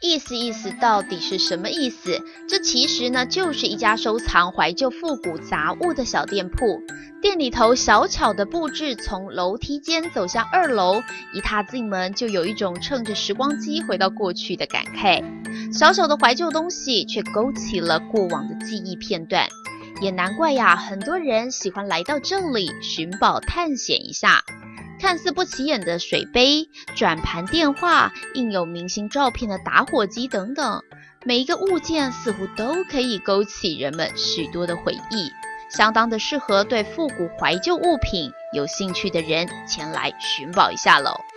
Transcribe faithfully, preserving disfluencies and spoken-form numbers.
意思意思到底是什么意思？这其实呢，就是一家收藏怀旧复古杂物的小店铺。店里头小巧的布置，从楼梯间走向二楼，一踏进门就有一种乘着时光机回到过去的感慨。小小的怀旧东西，却勾起了过往的记忆片段。也难怪呀，很多人喜欢来到这里寻宝探险一下。看似不起眼的水杯、转盘电话、印有明星照片的打火机等等，每一个物件似乎都可以勾起人们许多的回忆，相当的适合对复古怀旧物品有兴趣的人前来寻宝一下喽。